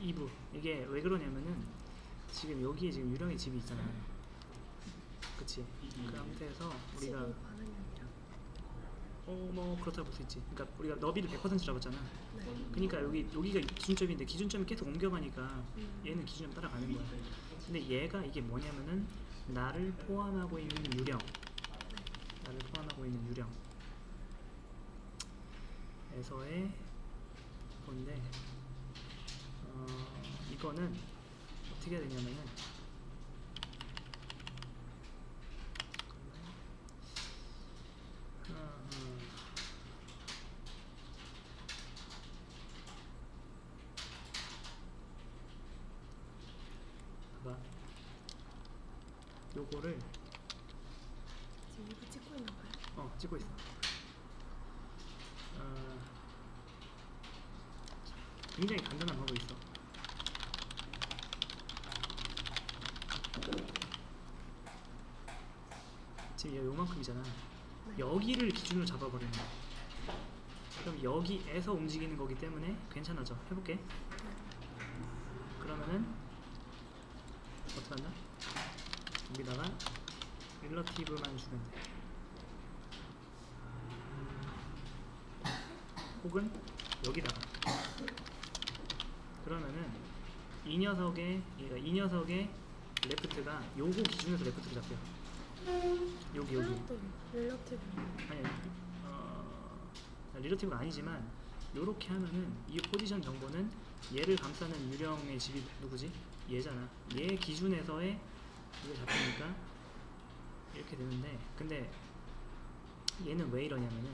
2부 이게 왜 그러냐면은 지금 여기에 지금 유령의 집이 있잖아. 그치? 그 상태에서 우리가 반응이 아니라? 뭐 그렇다고 볼 수 있지. 그러니까 우리가 너비를 100%라고 했잖아. 네. 그러니까 여기가 기준점인데 기준점이 계속 옮겨가니까 얘는 기준점 따라가는 거야. 근데 얘가 이게 뭐냐면은 나를 포함하고 있는 유령, 나를 포함하고 있는 유령에서의 건데 이거는 어떻게 해야 되냐면은 봐봐. 요거를 지금 이거 찍고 있는 거야? 찍고 있어. 굉장히 간단한 방법이 있어. 지금 얘 요만큼이잖아. 네. 여기를 기준으로 잡아버리는 거야. 그럼 여기에서 움직이는 거기 때문에 괜찮아져. 해볼게. 그러면은 어떻게 한다? 여기다가 릴러티브만 주면 돼. 혹은 여기다가. 그러면은 이 녀석의 레프트가 요거 기준에서 레프트로 잡혀. 여기 릴러티브. 아니 릴러티브가 아니지만 요렇게 하면은 이 포지션 정보는 얘를 감싸는 유령의 집이 누구지? 얘잖아. 얘 기준에서의 이거 잡히니까 이렇게 되는데, 근데 얘는 왜 이러냐면은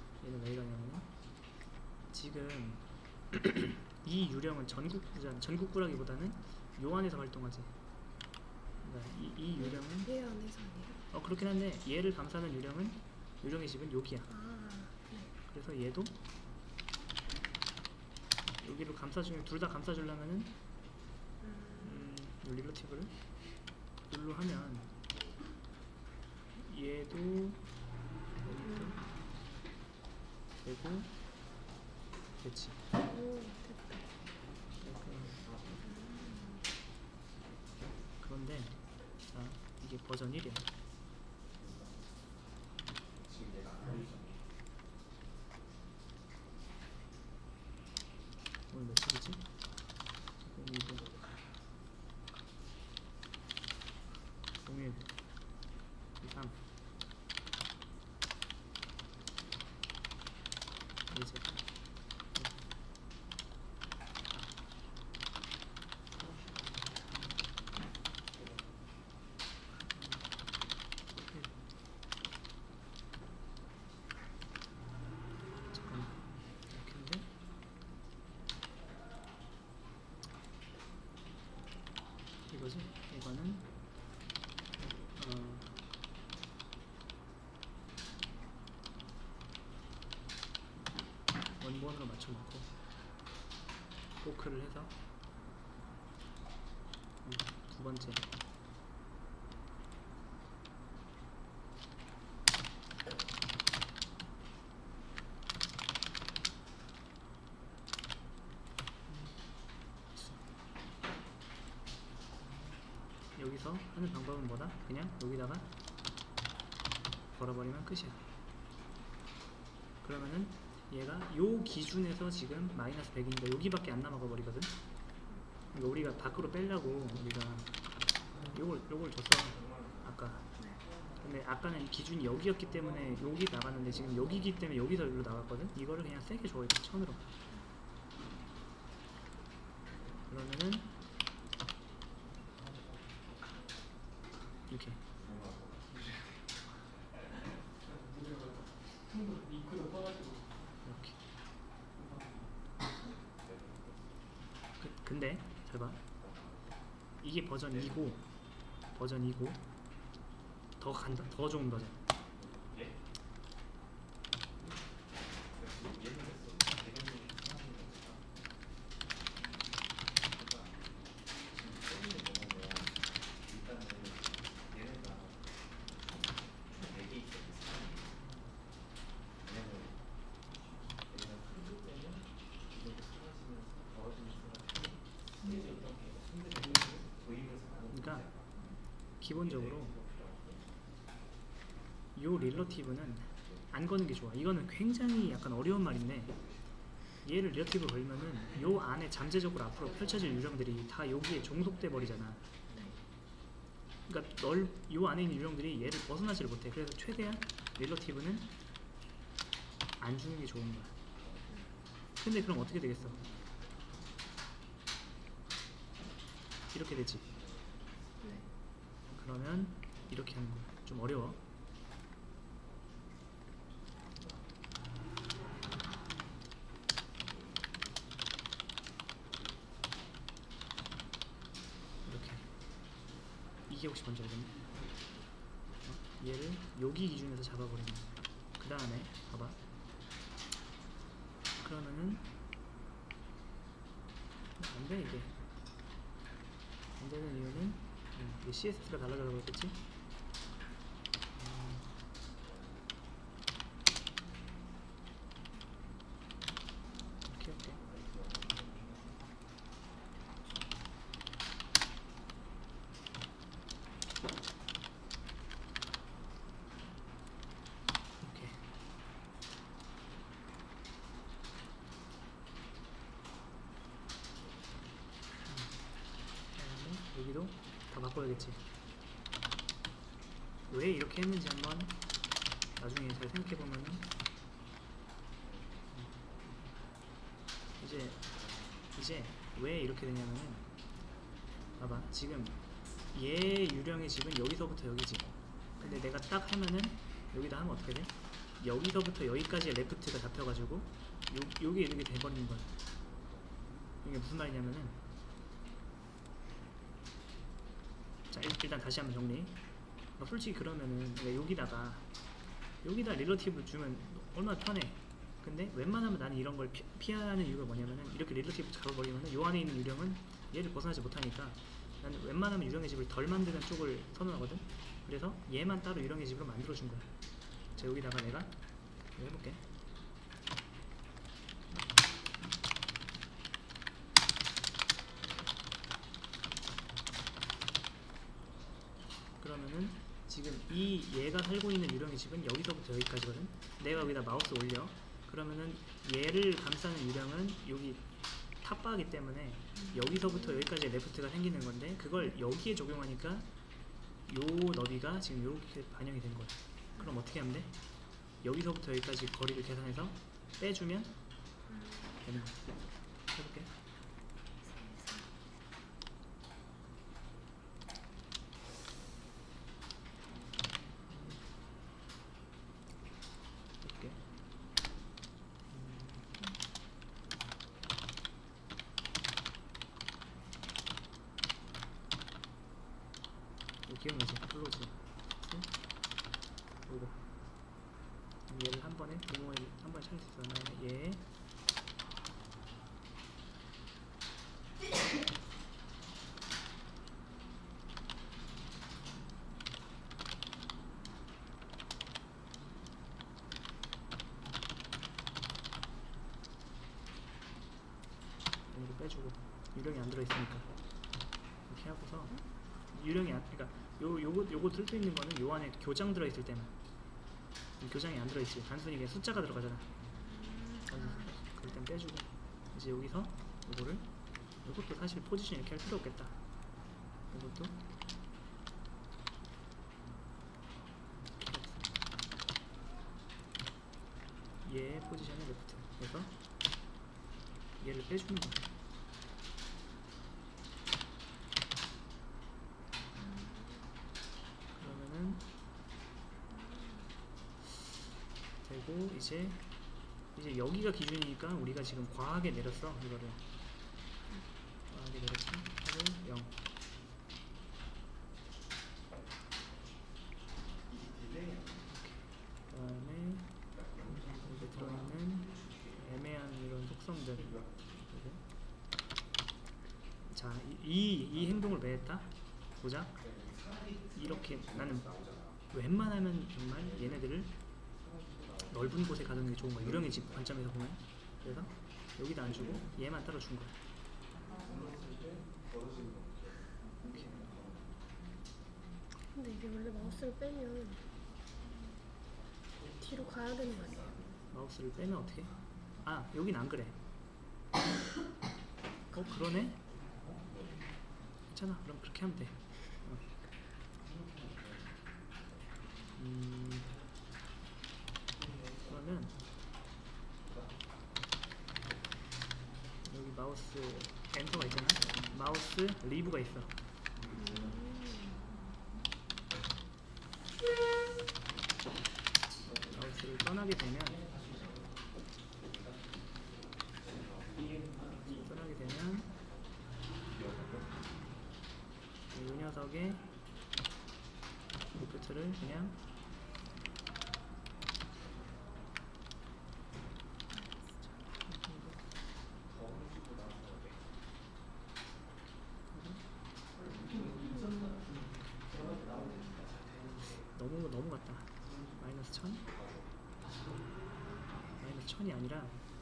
지금 이 유령은 전국구라기보다는 요 안에서 활동하지. 그러니까 이 유령은 얘 안에서 아니에요? 그렇긴 한데 얘를 감싸는 유령의 집은 여기야. 네. 그래서 얘도 여기로 둘 다 감싸주려면은 요 릴러티브를 여기로 하면 얘도 여기도 되고 됐지. 오, 됐다. 그런데 자, 이게 버전 1이야. 오늘 며칠이지? 02도 01 23 이제 잠깐만 이렇게 했는데 이거지? 이거는 원본으로 맞춰놓고 포크를 해서 두 번째 여기서 하는 방법은 뭐다? 그냥 여기다가 걸어버리면 끝이야. 그러면은 얘가 요 기준에서 지금 마이너스 100이니까 여기밖에 안 남아가 버리거든. 그러니까 우리가 밖으로 빼려고 우리가 요걸 줬어 아까. 근데 아까는 기준이 여기였기 때문에 여기 나갔는데 지금 여기기 때문에 여기서 여기로 나갔거든. 이거를 그냥 세게 줘야 돼. 천으로. 그러면은 이렇게 이렇게. 근데 잘 봐. 이게 버전 2고 더 간다. 더 좋은 버전. 기본적으로 요 릴러티브는 안 거는 게 좋아. 이거는 굉장히 약간 어려운 말인데 얘를 릴러티브 걸면은 요 안에 잠재적으로 앞으로 펼쳐질 유령들이 다 여기에 종속돼 버리잖아. 그러니까 요 안에 있는 유령들이 얘를 벗어나지를 못해. 그래서 최대한 릴러티브는 안 주는 게 좋은 거야. 근데 그럼 어떻게 되겠어? 이렇게 되지. 그러면 이렇게 하는 거야. 좀 어려워. 이렇게. 이게 혹시 뭔지 알겠니? 얘를 여기 기준에서 잡아버리는 거야. 그 다음에 봐봐. 그러면은 안돼. 이게 안되는 이유는 이게 CSS가 달라져서 그렇겠지? 이렇게 할게. 이렇게. 여기도 다 바꿔야겠지. 왜 이렇게 했는지 한번 나중에 잘 생각해보면은 이제 왜 이렇게 되냐면은 봐봐. 지금 얘 유령의 집은 여기서부터 여기지. 근데 내가 딱 하면은 여기다 하면 어떻게 돼? 여기서부터 여기까지의 레프트가 잡혀가지고 여기 이렇게 돼버리는 거야. 이게 무슨 말이냐면은 자 일단 다시 한번 정리. 솔직히 그러면은 여기다 릴러티브 주면 얼마나 편해. 근데 웬만하면 나는 이런 걸 피하는 이유가 뭐냐면은 이렇게 릴러티브 잡아버리면은 요 안에 있는 유령은 얘를 벗어나지 못하니까 나는 웬만하면 유령의 집을 덜 만드는 쪽을 선호하거든. 그래서 얘만 따로 유령의 집으로 만들어준 거야. 자 여기다가 내가 이거 해볼게. 그러면은 지금 얘가 살고 있는 유령의 집은 여기서부터 여기까지거든. 내가 여기다 마우스 올려. 그러면은 얘를 감싸는 유령은 여기 탑바이기 때문에 여기서부터 여기까지 레프트가 생기는 건데 그걸 여기에 적용하니까 요 너비가 지금 이렇게 반영이 된 거야. 그럼 어떻게 하면 돼? 여기서부터 여기까지 거리를 계산해서 빼주면 되는 거야. 해볼게. 해볼게. 이거 기억나지? 클로즈. 요거. 얘를 한 번에 부모를 한 번에 찾을 수 있어. 얘 얘를 빼주고 유령이 안 들어있으니까 이렇게 하고서 유령이 그러니까 요거 들 수 있는 거는 요 안에 교장 들어있을 때는 교장이 안 들어있지. 단순히 그냥 숫자가 들어가잖아. 그럴 땐 빼주고 이제 여기서 요것도 사실 포지션 이렇게 할 필요 없겠다. 요것도 얘 포지션에 레프트 해서 얘를 빼주는 거야. 그러면은 되고 이제 여기가 기준이니까 우리가 지금 과하게 내렸어. 이거를 과하게 내렸지. 8을 0. 그 다음에 여기 들어있는 애매한 이런 속성들. 자, 이 행동을 왜 했다? 보자. 이렇게 나는 웬만하면 정말 얘네들을 넓은 곳에 가두는 게 좋은 거야. 유령의 집 관점에서 보면. 그래서 여기다 안 주고 얘만 따로 준 거야. 이렇게. 근데 이게 원래 마우스를 빼면 뒤로 가야 되는 거 아니에요? 마우스를 빼면 어떻게? 아 여긴 안 그래. 그러네? 괜찮아. 그럼 그렇게 하면 돼. 그러면 여기 마우스 엔터가 있잖아. 마우스 리브가 있어. 마우스를 떠나게 되면 이 녀석의 리프트를 그냥 너무 같다. 마이너스 1000? 마이너스 1000이 아니라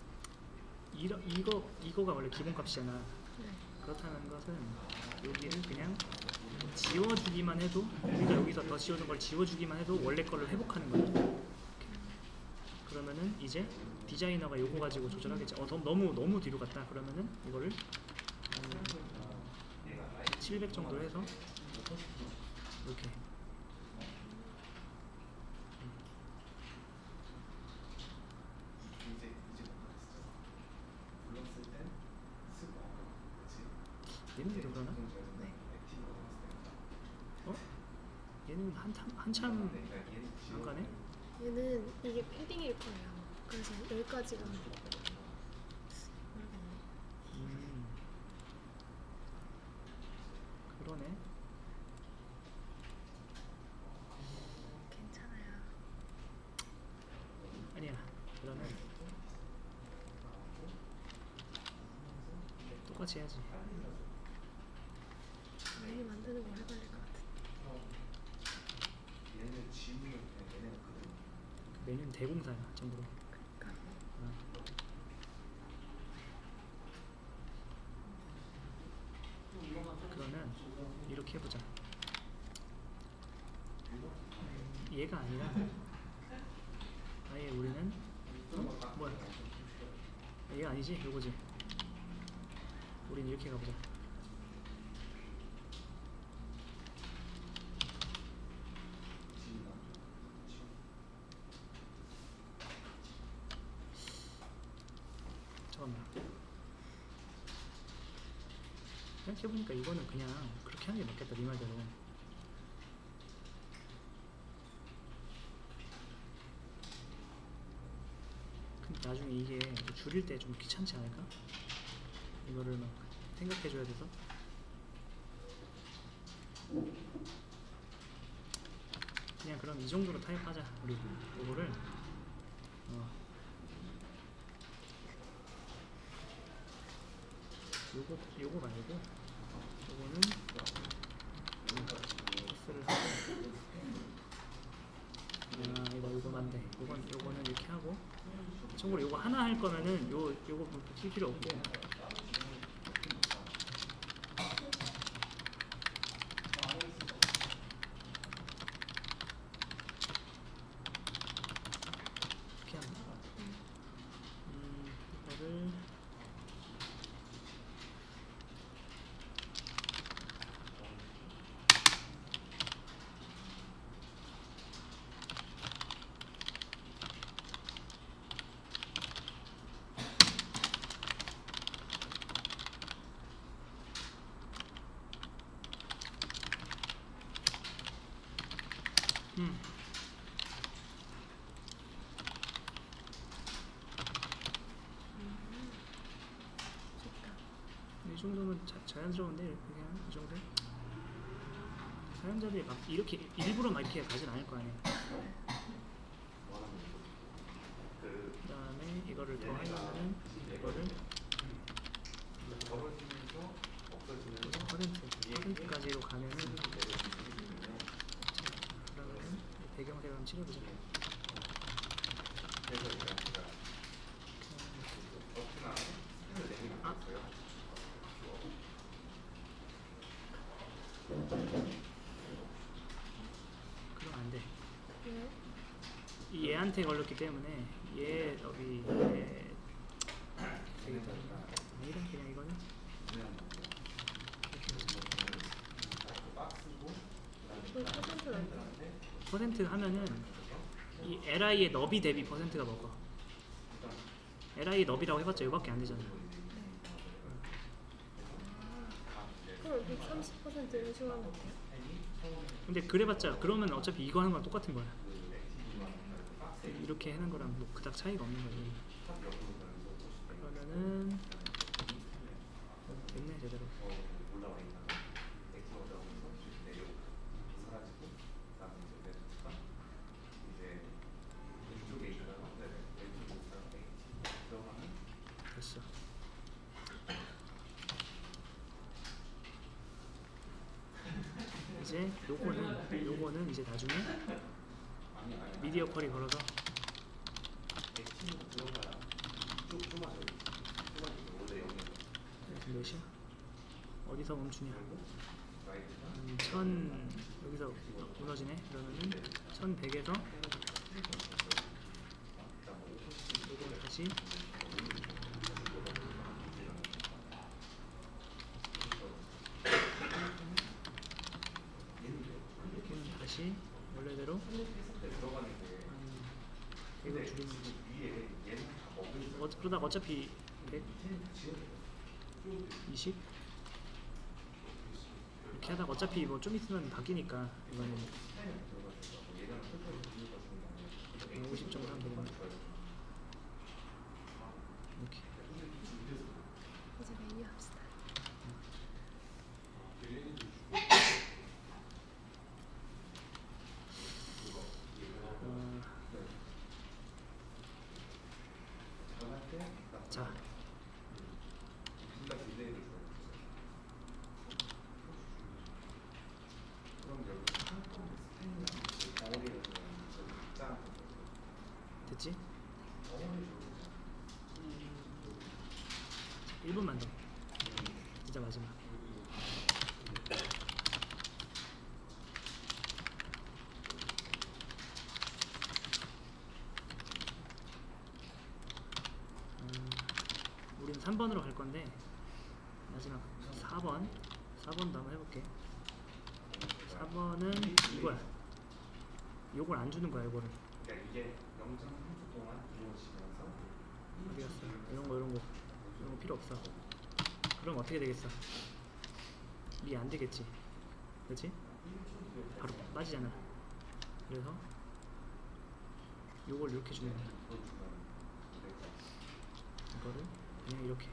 이거가 원래 기본값이잖아. 그렇다는 것은 여기를 그냥 지워주기만 해도, 우리가 여기서 더 지워준 걸 지워주기만 해도 원래 거를 회복하는 거야. 그러면은 이제 디자이너가 요거 가지고 조절하겠지. 너무 뒤로 갔다. 그러면은 이거를 700 정도 해서 이렇게 얘는 왜 그러나? 얘는 한참 안 가네? 얘는 이게 패딩일 거예요. 그래서 여기까지가 모르겠네. 그러네. 괜찮아요. 아니야. 그러면 똑같이 해야지. 메뉴 만드는 거 헷갈릴 것 같아. 메뉴는 대공사야 전부. 그러면 이렇게 해보자. 얘가 아니라 아예 우리는 뭐야? 얘가 아니지? 요거지? 우린 이렇게 가보자. 잠깐만. 생각해보니까 이거는 그냥 그렇게 하는 게 맞겠다. 네 말대로. 근데 나중에 이게 줄일 때 좀 귀찮지 않을까? 이거를 막 생각해줘야 돼서. 그냥 그럼 이 정도로 타입하자. 우리 이거를 요거 말고 요거는 X를 하고 이거만 돼. 요거는 이렇게 하고, 참고로 요거 하나 할 거면은 요거 쓸 필요 없고, 이렇게 합니다. 이거를 이 정도면 자연스러운데, 그냥 이 정도? 사용자들이 막 이렇게 일부러 막 이렇게 가진 않을 거 아니에요. 그 다음에 이거를 더 하려면은 이거를 퍼센트까지로 가면은, 그러면은 배경색을 한번 칠해보자. 밑에 걸렸기 때문에 얘 너비 얘 되겠다. 아니다 그냥 이거는 이거 퍼센트 안 돼. 퍼센트 하면은 이 LI의 너비 대비 퍼센트가 먹어. LI 너비라고 해봤자 이거밖에 안 되잖아. 그럼 130% 이런 식으로 하면 돼요? 근데 그래봤자 그러면 어차피 이거 하는 거랑 똑같은 거야. 이렇게 하는 거랑 뭐 그닥 차이가 없는 거지. 그러면은 됐네 제대로. 됐어. 이제 요거는 이제 나중에 미디어 퀄이 걸어서 몇이야? 어디서 멈추냐? 1000 여기서 무너지네. 그러면은 1100에서 요걸 다시 이렇게는 다시 원래대로 이걸 줄이는 거지. 그러다가 어차피 120 이렇게 하다가 어차피 뭐 좀 있으면 바뀌니까 이거는 50 정도 하면 되겠네. 이렇게. 이제 메뉴 합시다. 자, 됐지? 1분만 더. 진짜 마지막. 우리는 3번으로 갈 건데 마지막 4번도 한번 해볼게. 4번은 이거야. 요걸 안 주는 거야. 요거를 어디 갔어? 이런 거 필요 없어. 그럼 어떻게 되겠어? 이게 안 되겠지, 그렇지? 바로 빠지잖아. 그래서 요걸 이렇게 주면 돼. 이거를 그냥 이렇게.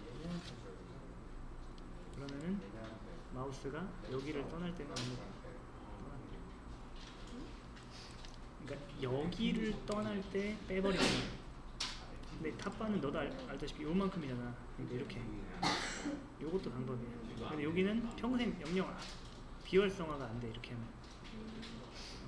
그러면은 마우스가 여기를 떠날 때는 그러니까 여기를 떠날 때 빼버리는 거야. 근데 탑바는 너도 알다시피 요만큼이잖아. 그러니까 이렇게. 요것도 방법이야. 근데 여기는 평생 영영 비활성화가 안 돼. 이렇게 하면